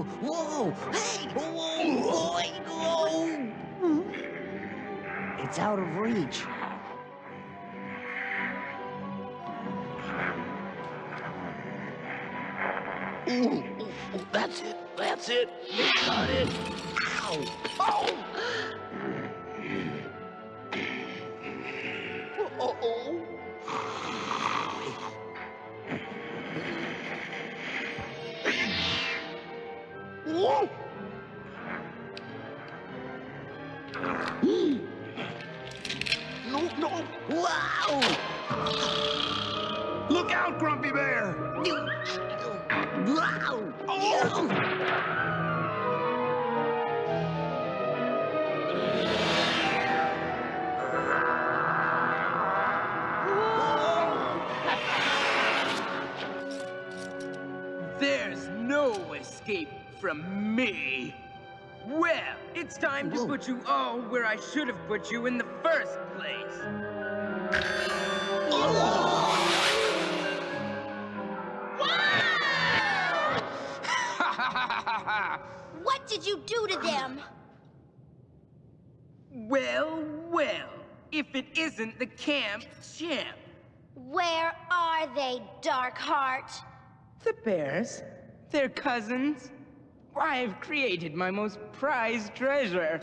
Whoa! Hey! Whoa, boy! Whoa! It's out of reach. Ooh, that's it. That's it. You got it. Ow! Oh! Uh-oh. Whoa! No! Wow! Look out, Grumpy Bear! Wow! Oh! There's no escape from me. Well, it's time to put you all where I should have put you in the first place. What did you do to them? Well, if it isn't the camp champ. Where are they, Darkheart? The bears, they're cousins. I've created my most prized treasure.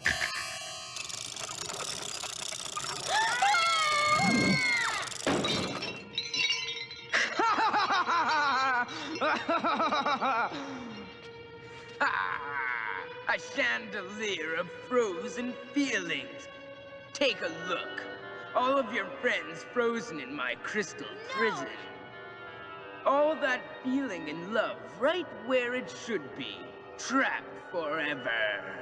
A chandelier of frozen feelings. Take a look. All of your friends frozen in my crystal prison. All that feeling and love right where it should be. Trapped forever.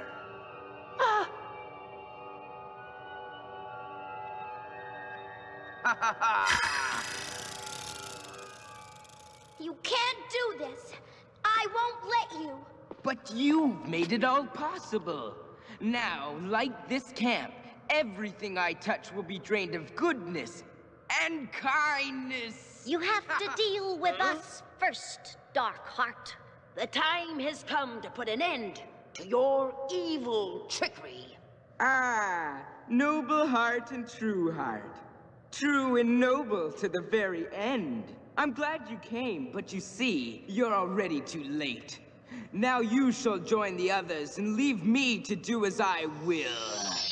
You can't do this. I won't let you. But you've made it all possible. Now, like this camp, everything I touch will be drained of goodness and kindness. You have to deal with us first, Darkheart. The time has come to put an end to your evil trickery. Ah, noble heart and true heart. True and noble to the very end. I'm glad you came, but you see, you're already too late. Now you shall join the others and leave me to do as I will.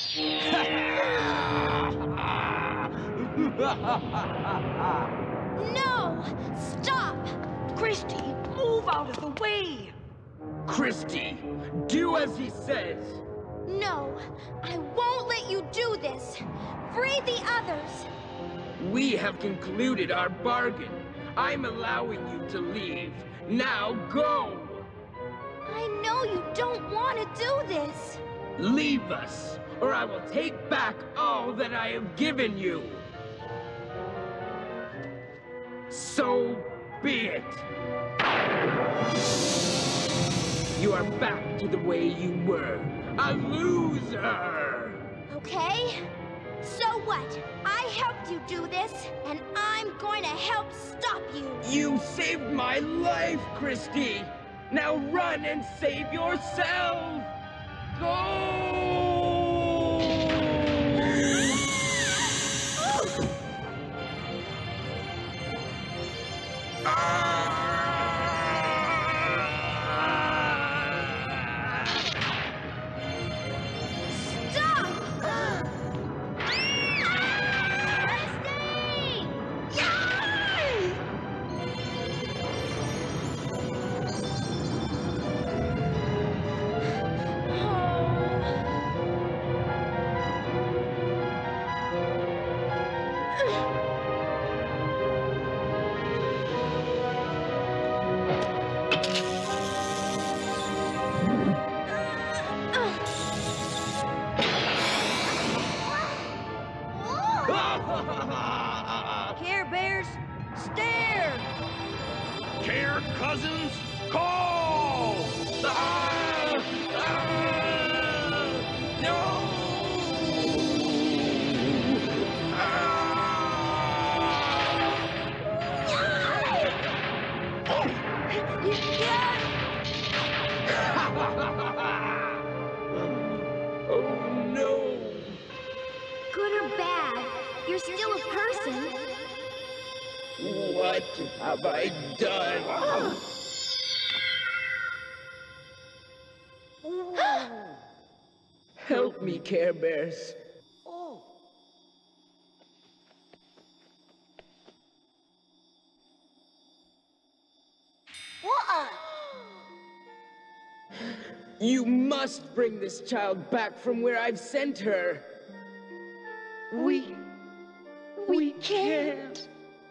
No! Stop! Christy, move out of the way! Christy, do as he says. No, I won't let you do this. Free the others. We have concluded our bargain. I'm allowing you to leave. Now go! I know you don't want to do this. Leave us, or I will take back all that I have given you. So be it. You are back to the way you were, a loser! Okay? So what? I helped you do this, and I'm going to help stop you. You saved my life, Christy! Now run and save yourself! Go! still a person. What have I done? Help me, Care Bears. Oh. What? You must bring this child back from where I've sent her. We can't.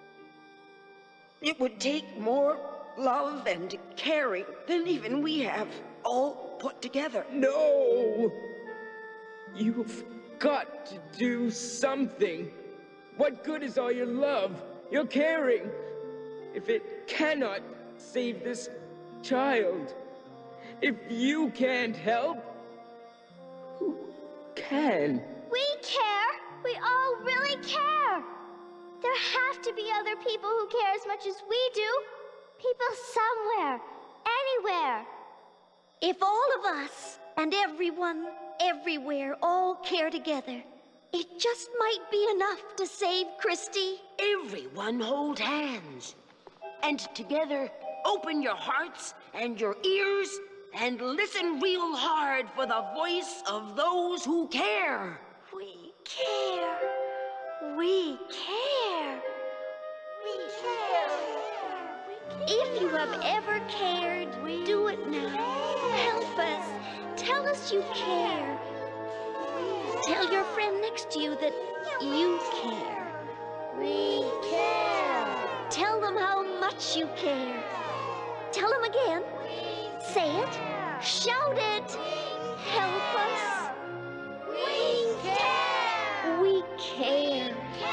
It would take more love and caring than even we have all put together. No! You've got to do something. What good is all your love, your caring, if it cannot save this child? If you can't help, who can? We care. We all really care. There have to be other people who care as much as we do. People somewhere, anywhere. If all of us and everyone, everywhere, all care together, it just might be enough to save Christy. Everyone hold hands. And together, open your hearts and your ears and listen real hard for the voice of those who care. We care. We care. We care. If you have ever cared, do it now. Help us. Tell us you care. Tell your friend next to you that you care. We care. Tell them how much you care. Tell them again. Say it. Shout it. Help us. We care. We care.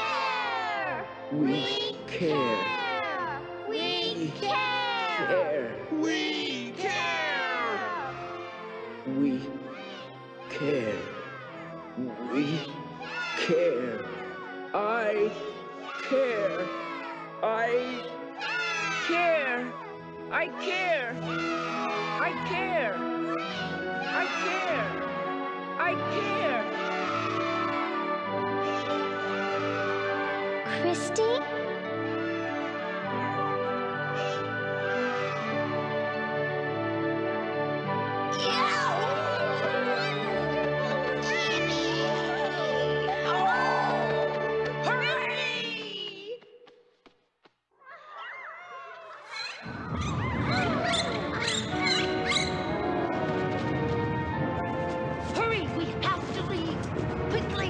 We care. We care. Care. We care! We care. We care. I care. I care. I care. I care. I care. I care. Christy? Hurry, we have to leave. Quickly.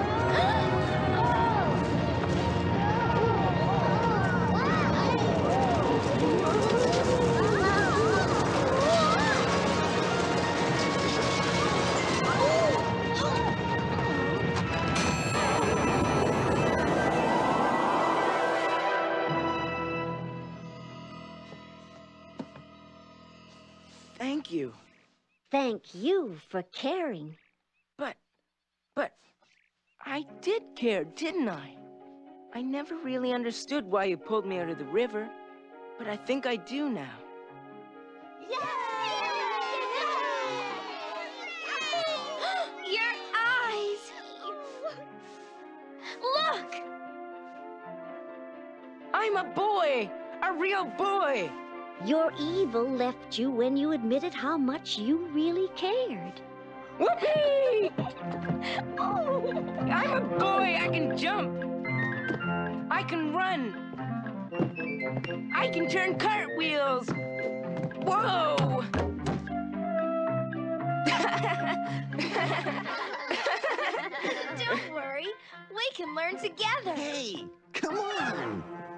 Thank you. Thank you for caring. But I did care, didn't I? I never really understood why you pulled me out of the river, but I think I do now. Your eyes! Look! I'm a boy! A real boy! Your evil left you when you admitted how much you really cared. Whoopee! I'm a boy! I can jump! I can run! I can turn cartwheels! Whoa! Don't worry, we can learn together. Hey, come on!